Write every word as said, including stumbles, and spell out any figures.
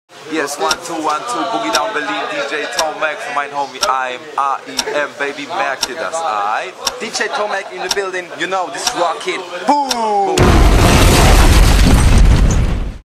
Yes, one, two, one, two, Boogie Down Berlin, D J Tomekk für mein Homie, I'm A I M, Baby, merkt ihr das, alright? D J Tomekk in the building, you know, this rock it, boom!